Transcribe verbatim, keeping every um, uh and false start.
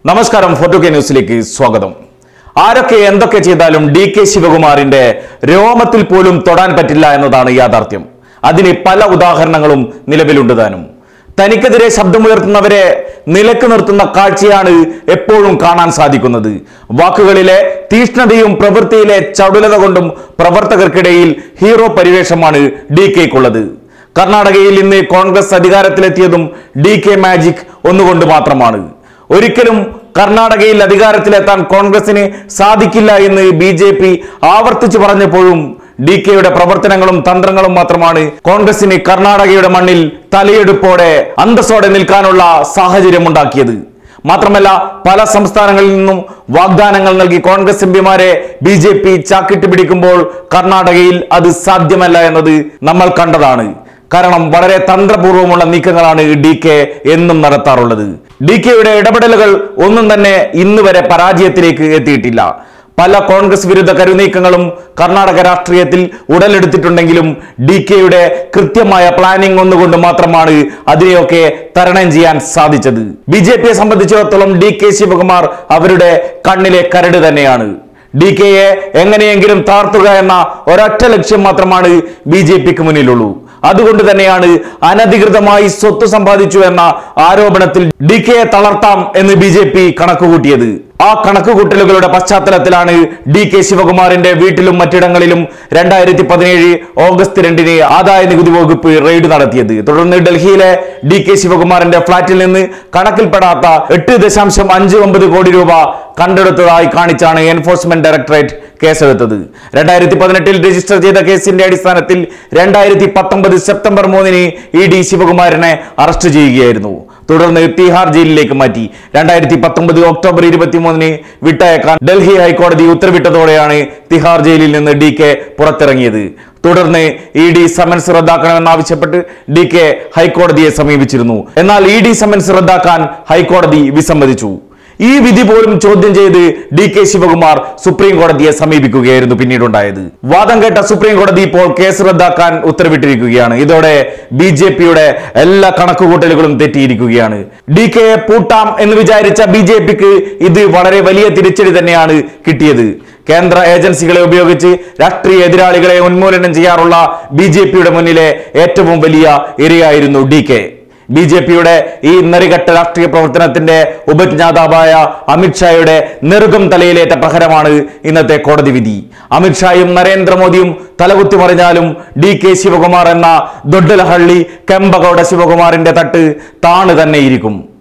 നമസ്കാരം ഫോർട്ടു കെ ന്യൂസിലേക്ക് സ്വാഗതം. ആരൊക്കെ എന്തൊക്കെ ചെയ്താലും ഡി കെ ശിവകുമാറിന്റെ രോമത്തിൽ പോലും തൊടാൻ പറ്റില്ല എന്നതാണ് യാഥാർത്ഥ്യം. അതിന് പല ഉദാഹരണങ്ങളും നിലവിലുണ്ട് താനും. തനിക്കെതിരെ ശബ്ദമുയർത്തുന്നവരെ നിലക്ക് നിർത്തുന്ന കാഴ്ചയാണ് എപ്പോഴും കാണാൻ സാധിക്കുന്നത്. വാക്കുകളിലെ തീഷ്ണതയും പ്രവൃത്തിയിലെ ചടുലത കൊണ്ടും പ്രവർത്തകർക്കിടയിൽ ഹീറോ പരിവേഷമാണ് ഡി കെക്കുള്ളത്. കർണാടകയിൽ ഇന്ന് കോൺഗ്രസ് അധികാരത്തിലെത്തിയതും ഡി കെ മാജിക് ഒന്നുകൊണ്ട് മാത്രമാണ്. ഒരിക്കലും കർണാടകയിൽ അധികാരത്തിലെത്താൻ കോൺഗ്രസിന് സാധിക്കില്ല എന്ന് ബി ജെ പി ആവർത്തിച്ചു പറഞ്ഞപ്പോഴും ഡി കെയുടെ പ്രവർത്തനങ്ങളും തന്ത്രങ്ങളും മാത്രമാണ് കോൺഗ്രസിന് കർണാടകയുടെ മണ്ണിൽ തലയെടുപ്പോടെ അന്തസ്സോടെ നിൽക്കാനുള്ള സാഹചര്യം ഉണ്ടാക്കിയത്. മാത്രമല്ല, പല സംസ്ഥാനങ്ങളിൽ നിന്നും വാഗ്ദാനങ്ങൾ നൽകി കോൺഗ്രസ് എം പിമാരെ ബി ജെ പി ചാക്കിട്ട് പിടിക്കുമ്പോൾ കർണാടകയിൽ അത് സാധ്യമല്ല എന്നത് നമ്മൾ കണ്ടതാണ്. കാരണം വളരെ തന്ത്രപൂർവ്വമുള്ള നീക്കങ്ങളാണ് ഡി കെ എന്നും നടത്താറുള്ളത്. ഡി കെയുടെ ഇടപെടലുകൾ ഒന്നും തന്നെ ഇന്ന് വരെ പരാജയത്തിലേക്ക് എത്തിയിട്ടില്ല. പല കോൺഗ്രസ് വിരുദ്ധ കരുനീക്കങ്ങളും കർണാടക രാഷ്ട്രീയത്തിൽ ഉടലെടുത്തിട്ടുണ്ടെങ്കിലും ഡി കെയുടെ കൃത്യമായ പ്ലാനിംഗ് ഒന്നുകൊണ്ട് മാത്രമാണ് അതിനെയൊക്കെ തരണം ചെയ്യാൻ സാധിച്ചത്. ബി ജെ പിയെ സംബന്ധിച്ചിടത്തോളം ഡി കെ ശിവകുമാർ അവരുടെ കണ്ണിലെ കരട് തന്നെയാണ്. ഡി കെയെ എങ്ങനെയെങ്കിലും താർത്തുക എന്ന ഒരൊറ്റ ലക്ഷ്യം മാത്രമാണ് ബി ജെ പിക്ക് മുന്നിലുള്ളൂ. അതുകൊണ്ട് തന്നെയാണ് അനധികൃതമായി സ്വത്ത് സമ്പാദിച്ചു എന്ന ആരോപണത്തിൽ ഡി കെയെ തളർത്താം എന്ന് ബി ജെ പി കണക്കുകൂട്ടിയത്. ആ കണക്കുകൂട്ടലുകളുടെ പശ്ചാത്തലത്തിലാണ് ഡി കെ ശിവകുമാറിന്റെ വീട്ടിലും മറ്റിടങ്ങളിലും രണ്ടായിരത്തി പതിനേഴ് ഓഗസ്റ്റ് രണ്ടിന് ആദായ നികുതി വകുപ്പ് റെയ്ഡ് നടത്തിയത്. തുടർന്ന് ഡൽഹിയിലെ ഡി കെ ശിവകുമാറിന്റെ ഫ്ളാറ്റിൽ നിന്ന് കണക്കിൽപ്പെടാത്ത എട്ട് ദശാംശം അഞ്ച് ഒമ്പത് കോടി രൂപ കണ്ടെടുത്തതായി കാണിച്ചാണ് എൻഫോഴ്സ്മെന്റ് ഡയറക്ടറേറ്റ് കേസെടുത്തത്. രണ്ടായിരത്തി പതിനെട്ടിൽ രജിസ്റ്റർ ചെയ്ത കേസിന്റെ അടിസ്ഥാനത്തിൽ രണ്ടായിരത്തി പത്തൊമ്പത് സെപ്റ്റംബർ മൂന്നിന് ഇ ഡി ശിവകുമാറിനെ അറസ്റ്റ് ചെയ്യുകയായിരുന്നു. തുടർന്ന് തിഹാർ ജയിലിലേക്ക് മാറ്റി. രണ്ടായിരത്തി പത്തൊമ്പത് ഒക്ടോബർ ഇരുപത്തി മൂന്നിന് വിട്ടയക്കാൻ ഡൽഹി ഹൈക്കോടതി ഉത്തരവിട്ടതോടെയാണ് തിഹാർ ജയിലിൽ നിന്ന് ഡി കെ പുറത്തിറങ്ങിയത്. തുടർന്ന് ഇ ഡി സമൻസ് റദ്ദാക്കണമെന്നാവശ്യപ്പെട്ട് ഡി കെ ഹൈക്കോടതിയെ സമീപിച്ചിരുന്നു. എന്നാൽ ഇ ഡി സമൻസ് റദ്ദാക്കാൻ ഹൈക്കോടതി വിസമ്മതിച്ചു. ഈ വിധി പോലും ചോദ്യം ചെയ്ത് ഡി കെ ശിവകുമാർ സുപ്രീം കോടതിയെ സമീപിക്കുകയായിരുന്നു പിന്നീടുണ്ടായത്. വാദം കേട്ട സുപ്രീം കോടതി ഇപ്പോൾ കേസ് റദ്ദാക്കാൻ ഉത്തരവിട്ടിരിക്കുകയാണ്. ഇതോടെ ബി ജെ പിയുടെ എല്ലാ കണക്കുകൂട്ടലുകളും തെറ്റിയിരിക്കുകയാണ്. ഡി കെയെ പൂട്ടാം എന്ന് വിചാരിച്ച ബി ജെ പിക്ക് ഇത് വളരെ വലിയ തിരിച്ചടി തന്നെയാണ് കിട്ടിയത്. കേന്ദ്ര ഏജൻസികളെ ഉപയോഗിച്ച് രാഷ്ട്രീയ എതിരാളികളെ ഉന്മൂലനം ചെയ്യാറുള്ള ബി ജെ പിയുടെ മുന്നിലെ ഏറ്റവും വലിയ ഇരയായിരുന്നു ഡി കെ. ബി ജെ പിയുടെ ഈ നെറികെട്ട രാഷ്ട്രീയ പ്രവർത്തനത്തിന്റെ ഉപജ്ഞാതാവായ അമിത്ഷായുടെ നെറുകം തലയിലേറ്റ പ്രഹരമാണ് ഇന്നത്തെ കോടതി വിധി. അമിത്ഷായും നരേന്ദ്രമോദിയും തലകുത്തി മറിഞ്ഞാലും ഡി കെ ശിവകുമാർ എന്ന ദൊഡ്ഡലഹള്ളി കെമ്പഗൌഡ ശിവകുമാറിന്റെ തട്ട് താണു തന്നെയിരിക്കും.